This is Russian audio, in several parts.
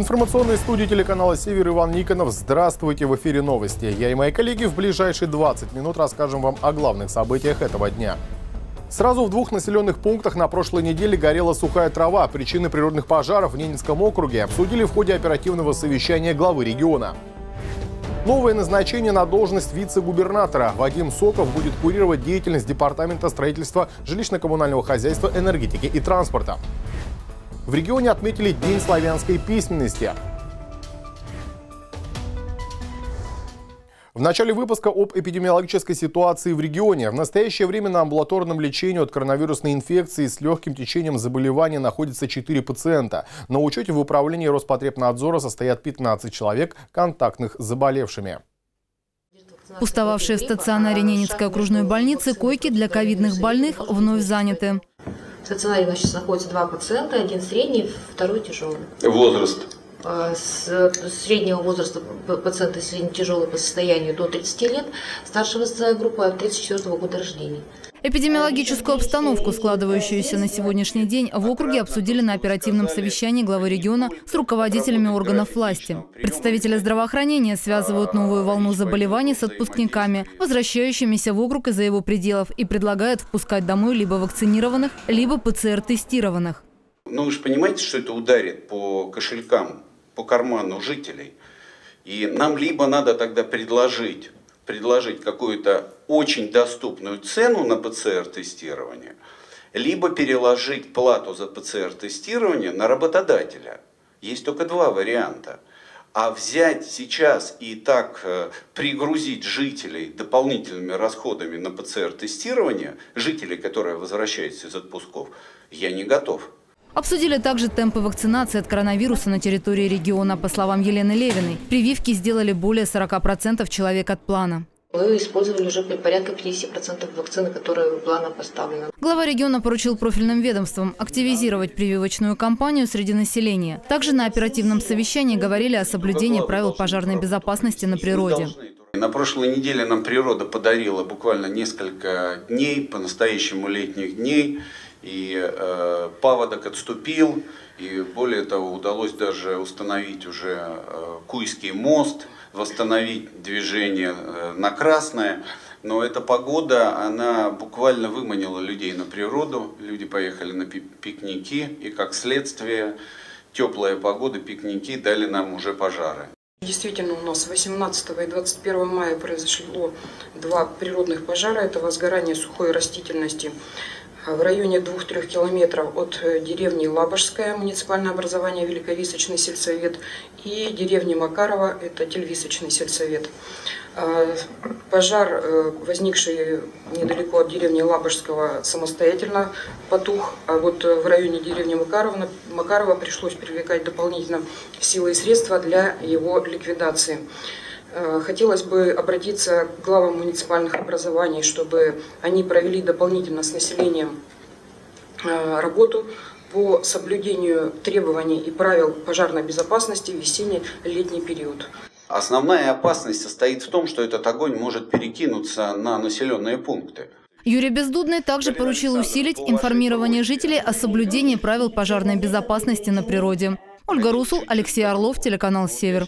информационной студии телеканала «Север» Иван Никонов. Здравствуйте, в эфире новости. Я и мои коллеги в ближайшие 20 минут расскажем вам о главных событиях этого дня. Сразу в двух населенных пунктах на прошлой неделе горела сухая трава. Причины природных пожаров в Ненецком округе обсудили в ходе оперативного совещания главы региона. Новое назначение на должность вице-губернатора. Вадим Соков будет курировать деятельность Департамента строительства, жилищно-коммунального хозяйства, энергетики и транспорта. В регионе отметили День славянской письменности. В начале выпуска об эпидемиологической ситуации в регионе. В настоящее время на амбулаторном лечении от коронавирусной инфекции с легким течением заболевания находится 4 пациента. На учете в управлении Роспотребнадзора состоят 15 человек, контактных с заболевшими. Пустовавшие в стационаре Ненецкой окружной больницы койки для ковидных больных вновь заняты. В стационаре у нас сейчас находится 2 пациента, один средний, второй тяжелый. Возраст? С среднего возраста пациента средне-тяжелый по состоянию до 30 лет, старшая возрастная группа от 34 года рождения. Эпидемиологическую обстановку, складывающуюся на сегодняшний день, в округе обсудили на оперативном совещании главы региона с руководителями органов власти. Представители здравоохранения связывают новую волну заболеваний с отпускниками, возвращающимися в округ из-за его пределов, и предлагают впускать домой либо вакцинированных, либо ПЦР-тестированных. Ну вы же понимаете, что это ударит по кошелькам, по карману жителей. И нам либо надо тогда предложить какую-то очень доступную цену на ПЦР-тестирование, либо переложить плату за ПЦР-тестирование на работодателя. Есть только два варианта. А взять сейчас и так пригрузить жителей дополнительными расходами на ПЦР-тестирование, жителей, которые возвращаются из отпусков, я не готов. Обсудили также темпы вакцинации от коронавируса на территории региона. По словам Елены Левиной, прививки сделали более 40% человек от плана. Мы использовали уже порядка 50% вакцины, которые в план поставлены. Глава региона поручил профильным ведомствам активизировать прививочную кампанию среди населения. Также на оперативном совещании говорили о соблюдении правил пожарной безопасности на природе. На прошлой неделе нам природа подарила буквально несколько дней, по-настоящему летних дней. И паводок отступил, и более того, удалось даже установить уже Куйский мост, восстановить движение на Красное. Но эта погода, она буквально выманила людей на природу, люди поехали на пикники, и как следствие теплая погода, пикники дали нам уже пожары. Действительно, у нас 18 и 21 мая произошло 2 природных пожара, это возгорание сухой растительности в районе 2-3 километров от деревни Лабожская, муниципальное образование Великовисочный сельсовет, и деревни Макарова, это Тельвисочный сельсовет. Пожар, возникший недалеко от деревни Лабожского, самостоятельно потух, а вот в районе деревни Макарова пришлось привлекать дополнительно силы и средства для его ликвидации. Хотелось бы обратиться к главам муниципальных образований, чтобы они провели дополнительно с населением работу по соблюдению требований и правил пожарной безопасности в весенне-летний период. Основная опасность состоит в том, что этот огонь может перекинуться на населенные пункты. Юрий Бездудный также поручил усилить информирование жителей о соблюдении правил пожарной безопасности на природе. Ольга Русул, Алексей Орлов, телеканал «Север».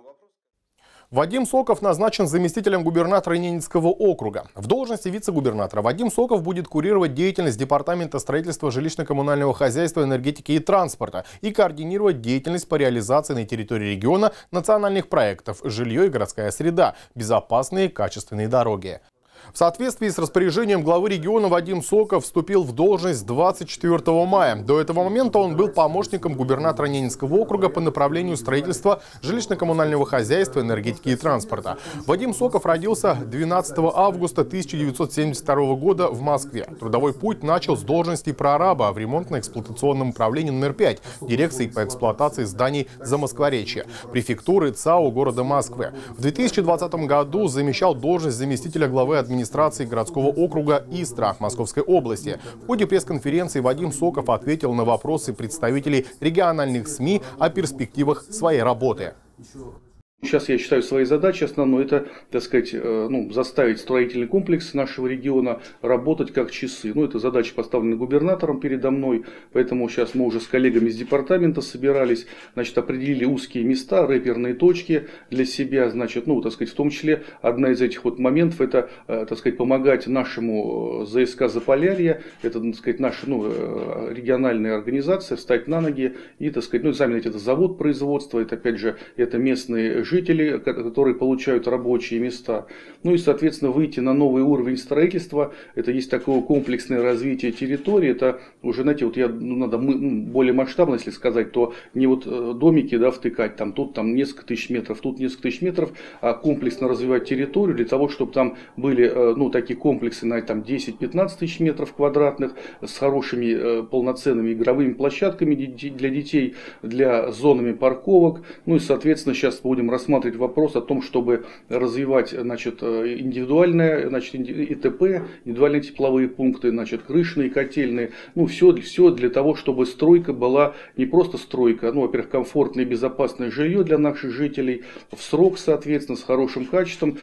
Вадим Соков назначен заместителем губернатора Ненецкого округа. В должности вице-губернатора Вадим Соков будет курировать деятельность Департамента строительства, жилищно-коммунального хозяйства, энергетики и транспорта и координировать деятельность по реализации на территории региона национальных проектов «Жилье и городская среда», «Безопасные и качественные дороги». В соответствии с распоряжением главы региона Вадим Соков вступил в должность 24 мая. До этого момента он был помощником губернатора Ненецкого округа по направлению строительства, жилищно-коммунального хозяйства, энергетики и транспорта. Вадим Соков родился 12 августа 1972 года в Москве. Трудовой путь начал с должности прораба в ремонтно-эксплуатационном управлении номер 5 дирекции по эксплуатации зданий Замоскворечья, префектуры ЦАО города Москвы. В 2020 году замещал должность заместителя главы администрации городского округа Истра Московской области. В ходе пресс-конференции Вадим Соков ответил на вопросы представителей региональных СМИ о перспективах своей работы. Сейчас я считаю своей задачей основной, это, так сказать, заставить строительный комплекс нашего региона работать как часы. Это задача, поставлена губернатором передо мной, поэтому сейчас мы уже с коллегами из департамента собирались, определили узкие места, рэперные точки для себя, в том числе одна из этих моментов, это, помогать нашему ЗСК Заполярье, это, наша региональная организация, встать на ноги и, сами это завод производства, это, опять же, это местные жители, которые получают рабочие места. И, соответственно, выйти на новый уровень строительства. Это есть такое комплексное развитие территории. Это уже, надо более масштабно, если сказать, то не домики, втыкать, тут несколько тысяч метров, тут несколько тысяч метров, а комплексно развивать территорию для того, чтобы там были, такие комплексы на 10-15 тысяч метров квадратных с хорошими полноценными игровыми площадками для детей, для зонами парковок. И, соответственно, сейчас будем рассматривать вопрос о том, чтобы развивать индивидуальное ИТП, индивидуальные тепловые пункты, крышные, котельные. Все для того, чтобы стройка была не просто стройка, во-первых, комфортное и безопасное жилье для наших жителей, в срок, соответственно, с хорошим качеством.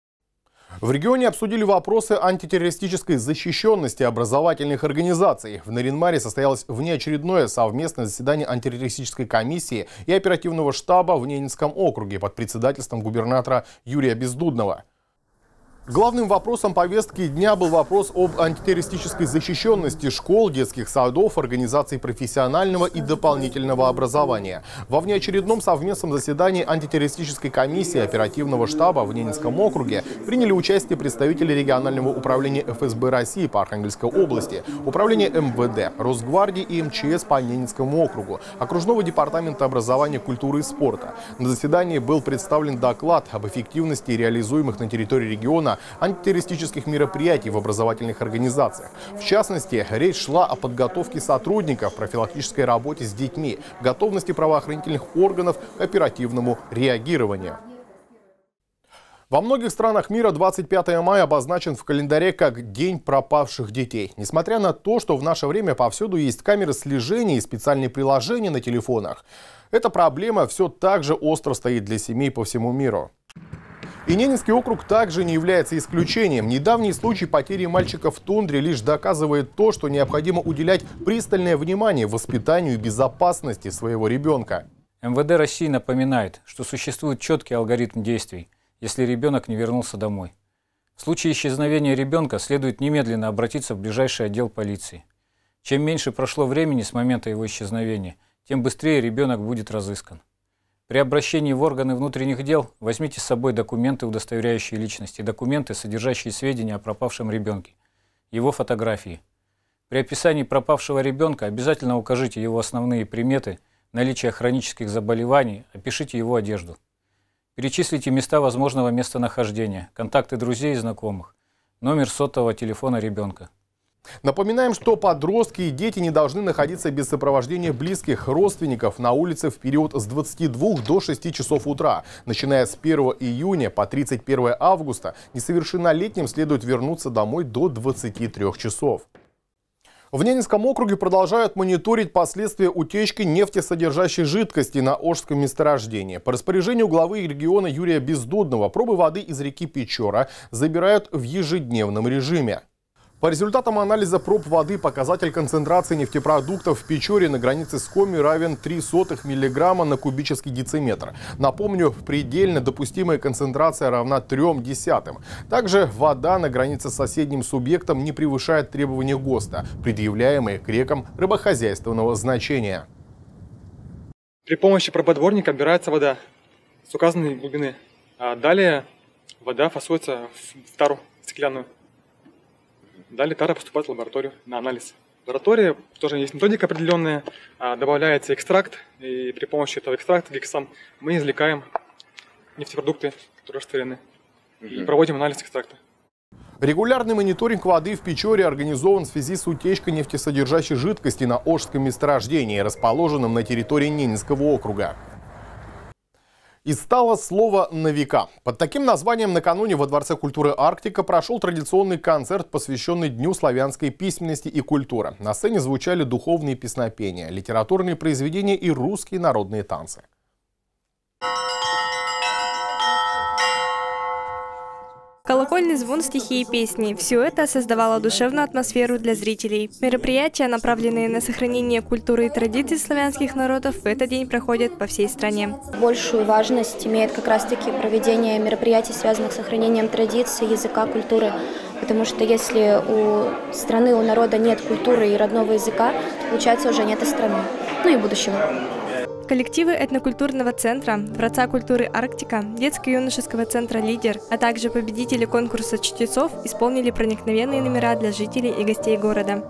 В регионе обсудили вопросы антитеррористической защищенности образовательных организаций. В Нарьян-Маре состоялось внеочередное совместное заседание антитеррористической комиссии и оперативного штаба в Ненецком округе под председательством губернатора Юрия Бездудного. Главным вопросом повестки дня был вопрос об антитеррористической защищенности школ, детских садов, организаций профессионального и дополнительного образования. Во внеочередном совместном заседании антитеррористической комиссии оперативного штаба в Ненецком округе приняли участие представители регионального управления ФСБ России по Архангельской области, управления МВД, Росгвардии и МЧС по Ненецкому округу, окружного департамента образования, культуры и спорта. На заседании был представлен доклад об эффективности реализуемых на территории региона антитеррористических мероприятий в образовательных организациях. В частности, речь шла о подготовке сотрудников, профилактической работе с детьми, готовности правоохранительных органов к оперативному реагированию. Во многих странах мира 25 мая обозначен в календаре как День пропавших детей. Несмотря на то, что в наше время повсюду есть камеры слежения и специальные приложения на телефонах, эта проблема все так же остро стоит для семей по всему миру. И Ненецкий округ также не является исключением. Недавний случай потери мальчика в тундре лишь доказывает то, что необходимо уделять пристальное внимание воспитанию и безопасности своего ребенка. МВД России напоминает, что существует четкий алгоритм действий, если ребенок не вернулся домой. В случае исчезновения ребенка следует немедленно обратиться в ближайший отдел полиции. Чем меньше прошло времени с момента его исчезновения, тем быстрее ребенок будет разыскан. При обращении в органы внутренних дел возьмите с собой документы, удостоверяющие личность, и документы, содержащие сведения о пропавшем ребенке, его фотографии. При описании пропавшего ребенка обязательно укажите его основные приметы, наличие хронических заболеваний, опишите его одежду. Перечислите места возможного местонахождения, контакты друзей и знакомых, номер сотового телефона ребенка. Напоминаем, что подростки и дети не должны находиться без сопровождения близких родственников на улице в период с 22 до 6 часов утра. Начиная с 1 июня по 31 августа несовершеннолетним следует вернуться домой до 23 часов. В Ненецком округе продолжают мониторить последствия утечки нефтесодержащей жидкости на Ожском месторождении. По распоряжению главы региона Юрия Бездудного пробы воды из реки Печора забирают в ежедневном режиме. По результатам анализа проб воды показатель концентрации нефтепродуктов в Печоре на границе с Коми равен 0,03 мг на кубический дециметр. Напомню, предельно допустимая концентрация равна 0,3. Также вода на границе с соседним субъектом не превышает требования ГОСТа, предъявляемые к рекам рыбохозяйственного значения. При помощи прободворника отбирается вода с указанной глубины. А далее вода фасуется в тару стеклянную. Далее тара поступает в лабораторию на анализ. В лаборатории тоже есть методика определенная, добавляется экстракт, и при помощи этого экстракта гексам мы извлекаем нефтепродукты, которые растворены, и проводим анализ экстракта. Регулярный мониторинг воды в Печоре организован в связи с утечкой нефтесодержащей жидкости на Ожском месторождении, расположенном на территории Ненецкого округа. И стало слово «на века». Под таким названием накануне во Дворце культуры «Арктика» прошел традиционный концерт, посвященный Дню славянской письменности и культуры. На сцене звучали духовные песнопения, литературные произведения и русские народные танцы. Колокольный звон, стихи и песни – все это создавало душевную атмосферу для зрителей. Мероприятия, направленные на сохранение культуры и традиций славянских народов, в этот день проходят по всей стране. Большую важность имеет как раз-таки проведение мероприятий, связанных с сохранением традиций, языка, культуры. Потому что если у страны, у народа нет культуры и родного языка, то, получается, уже нет и страны, ну и будущего. Коллективы этнокультурного центра, Дворца культуры «Арктика», детско-юношеского центра «Лидер», а также победители конкурса чтецов исполнили проникновенные номера для жителей и гостей города.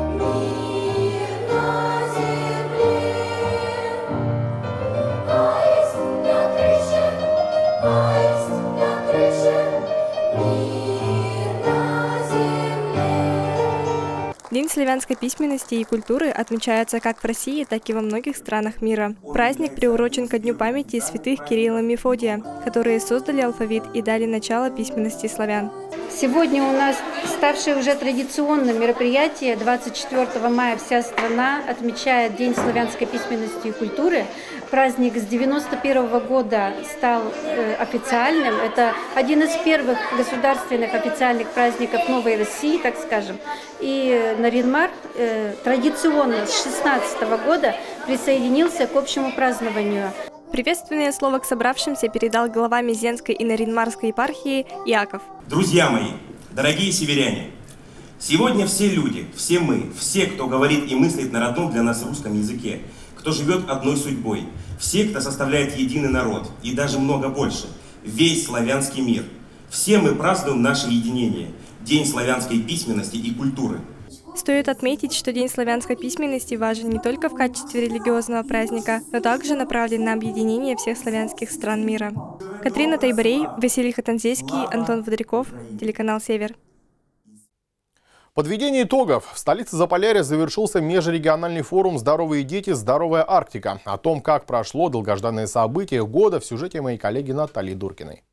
День славянской письменности и культуры отмечается как в России, так и во многих странах мира. Праздник приурочен ко дню памяти святых Кирилла и Мефодия, которые создали алфавит и дали начало письменности славян. Сегодня у нас ставшее уже традиционным мероприятие. 24 мая вся страна отмечает День славянской письменности и культуры. Праздник с 1991 года стал официальным. Это один из первых государственных официальных праздников Новой России, так скажем. И Нарьян-Мар традиционно с 2016 года присоединился к общему празднованию. Приветственное слово к собравшимся передал глава Мезенской и Нарьян-Марской епархии Яков. Друзья мои, дорогие северяне, сегодня все люди, все мы, все, кто говорит и мыслит на родном для нас русском языке, кто живет одной судьбой, все, кто составляет единый народ, и даже много больше, весь славянский мир. Все мы празднуем наше единение, День славянской письменности и культуры. Стоит отметить, что День славянской письменности важен не только в качестве религиозного праздника, но также направлен на объединение всех славянских стран мира. Катрина Тайбарей, Василий Хатанзейский, Антон Водряков, телеканал «Север». Подведение итогов. В столице Заполярья завершился межрегиональный форум «Здоровые дети. Здоровая Арктика». О том, как прошло долгожданное событие года, в сюжете моей коллеги Натальи Дуркиной.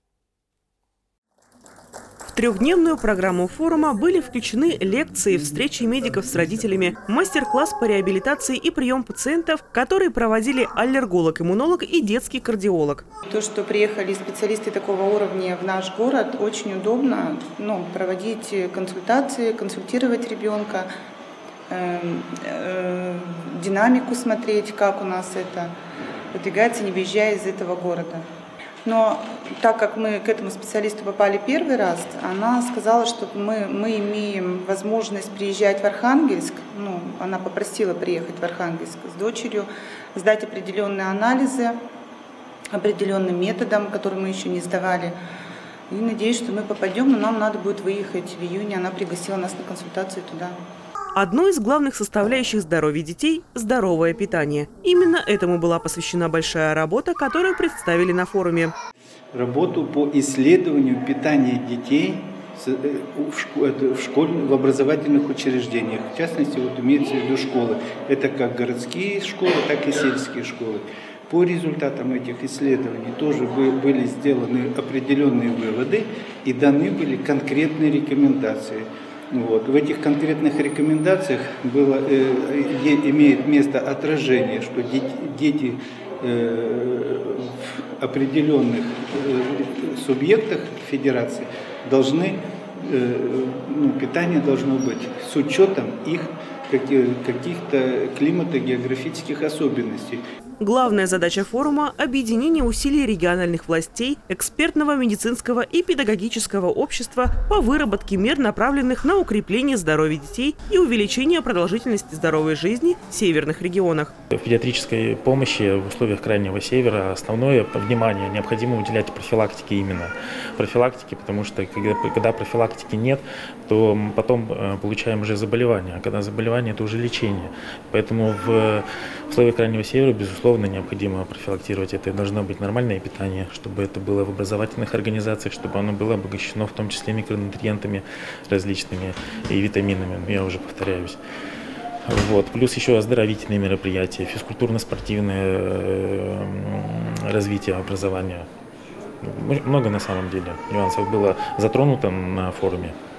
В трехдневную программу форума были включены лекции, встречи медиков с родителями, мастер-класс по реабилитации и прием пациентов, которые проводили аллерголог-иммунолог и детский кардиолог. То, что приехали специалисты такого уровня в наш город, очень удобно проводить консультации, консультировать ребенка, динамику смотреть, как у нас это продвигается, не выезжая из этого города. Но так как мы к этому специалисту попали первый раз, она сказала, что мы имеем возможность приезжать в Архангельск. Она попросила приехать в Архангельск с дочерью, сдать определенные анализы определенным методом, который мы еще не сдавали. И надеюсь, что мы попадем, но нам надо будет выехать в июне. Она пригласила нас на консультацию туда. Одной из главных составляющих здоровья детей – здоровое питание. Именно этому была посвящена большая работа, которую представили на форуме. Работу по исследованию питания детей в образовательных учреждениях. В частности, имеется в виду школы. Это как городские школы, так и сельские школы. По результатам этих исследований тоже были сделаны определенные выводы и даны были конкретные рекомендации. В этих конкретных рекомендациях имеет место отражение, что дети в определенных субъектах федерации должны, питание должно быть с учетом их каких-то климато-географических особенностей. Главная задача форума – объединение усилий региональных властей, экспертного, медицинского и педагогического общества по выработке мер, направленных на укрепление здоровья детей и увеличение продолжительности здоровой жизни в северных регионах. В педиатрической помощи в условиях Крайнего Севера основное внимание необходимо уделять профилактике именно. Профилактике, потому что когда профилактики нет, то потом получаем уже заболевания, а когда заболевание – это уже лечение. Поэтому в условиях Крайнего Севера, безусловно, необходимо профилактировать это. Должно быть нормальное питание, чтобы это было в образовательных организациях, чтобы оно было обогащено в том числе микронутриентами различными и витаминами, я уже повторяюсь. Плюс еще оздоровительные мероприятия, физкультурно-спортивное развитие образования. Много на самом деле нюансов было затронуто на форуме.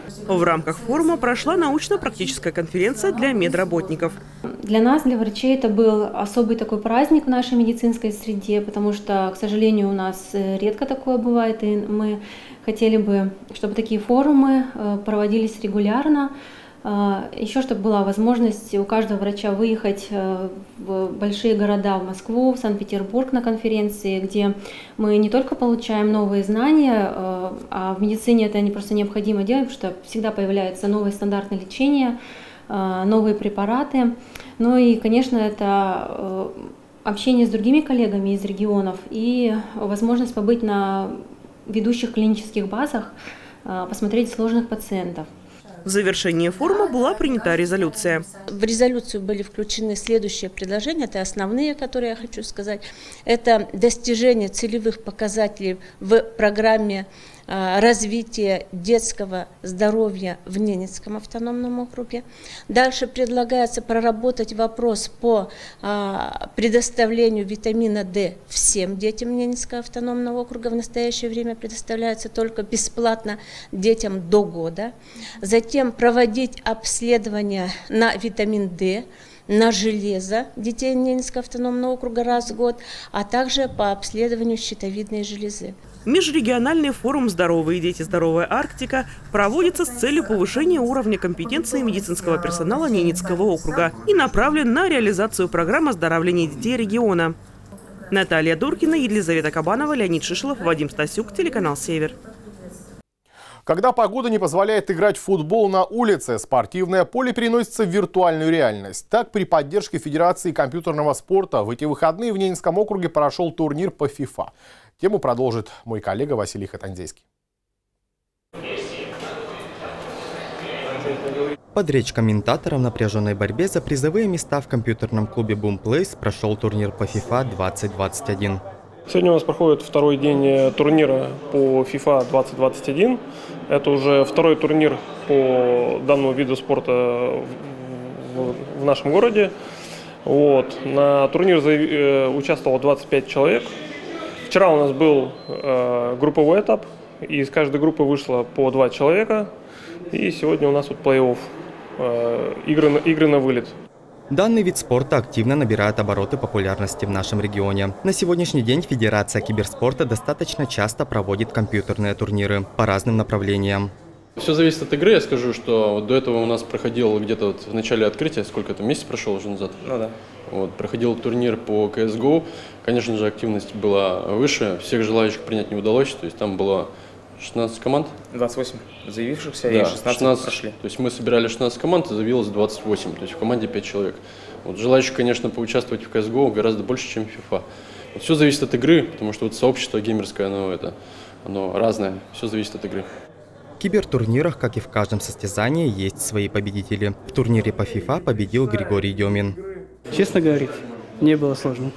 В рамках форума прошла научно-практическая конференция для медработников. Для нас, для врачей, это был особый такой праздник в нашей медицинской среде, потому что, к сожалению, у нас редко такое бывает, и мы хотели бы, чтобы такие форумы проводились регулярно. Еще чтобы была возможность у каждого врача выехать в большие города, в Москву, в Санкт-Петербург на конференции, где мы не только получаем новые знания, а в медицине это просто необходимо делать, потому что всегда появляются новые стандарты лечения, новые препараты. Ну и, конечно, это общение с другими коллегами из регионов и возможность побыть на ведущих клинических базах, посмотреть сложных пациентов. В завершении форума была принята резолюция. В резолюцию были включены следующие предложения, это основные, которые я хочу сказать. Это достижение целевых показателей в программе развития детского здоровья в Ненецком автономном округе. Дальше предлагается проработать вопрос по предоставлению витамина D всем детям Ненецкого автономного округа. В настоящее время предоставляется только бесплатно детям до года. Затем проводить обследования на витамин D, на железо детей Ненецкого автономного округа раз в год, а также по обследованию щитовидной железы. Межрегиональный форум «Здоровые дети. Здоровая Арктика» проводится с целью повышения уровня компетенции медицинского персонала Ненецкого округа и направлен на реализацию программы оздоровления детей региона. Наталья Дуркина, Елизавета Кабанова, Леонид Шишелов, Вадим Стасюк, телеканал «Север». Когда погода не позволяет играть в футбол на улице, спортивное поле переносится в виртуальную реальность. Так, при поддержке Федерации компьютерного спорта в эти выходные в Ненецком округе прошел турнир по FIFA. Тему продолжит мой коллега Василий Хатанзейский. Под речь комментаторов в напряженной борьбе за призовые места в компьютерном клубе Boom Place прошел турнир по FIFA 2021. Сегодня у нас проходит второй день турнира по FIFA 2021. Это уже второй турнир по данному виду спорта в нашем городе. На турнир участвовало 25 человек. Вчера у нас был групповой этап, и из каждой группы вышло по 2 человека. И сегодня у нас плей-офф, игры на вылет. Данный вид спорта активно набирает обороты популярности в нашем регионе. На сегодняшний день Федерация киберспорта достаточно часто проводит компьютерные турниры по разным направлениям. Все зависит от игры. Я скажу, что до этого у нас проходил где-то в начале открытия, сколько это, месяц прошел уже назад? Ну да. Проходил турнир по CSGO. Конечно же, активность была выше. Всех желающих принять не удалось. То есть там было 16 команд. 28 заявившихся, да, и 16 прошли. То есть мы собирали 16 команд, и заявилось 28. То есть в команде 5 человек. Желающих, конечно, поучаствовать в CSGO гораздо больше, чем в FIFA. Все зависит от игры, потому что сообщество геймерское, оно разное. Все зависит от игры. В кибертурнирах, как и в каждом состязании, есть свои победители. В турнире по FIFA победил Григорий Демин. Честно говорить, не было сложно.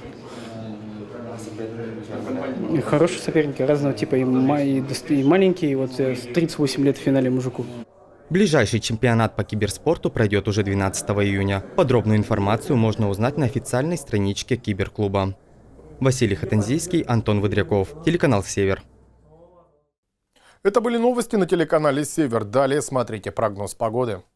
Хорошие соперники разного типа, и маленькие, 38 лет в финале мужику. Ближайший чемпионат по киберспорту пройдет уже 12 июня. Подробную информацию можно узнать на официальной страничке киберклуба. Василий Хатанзийский, Антон Выдряков, телеканал «Север». Это были новости на телеканале «Север». Далее смотрите прогноз погоды.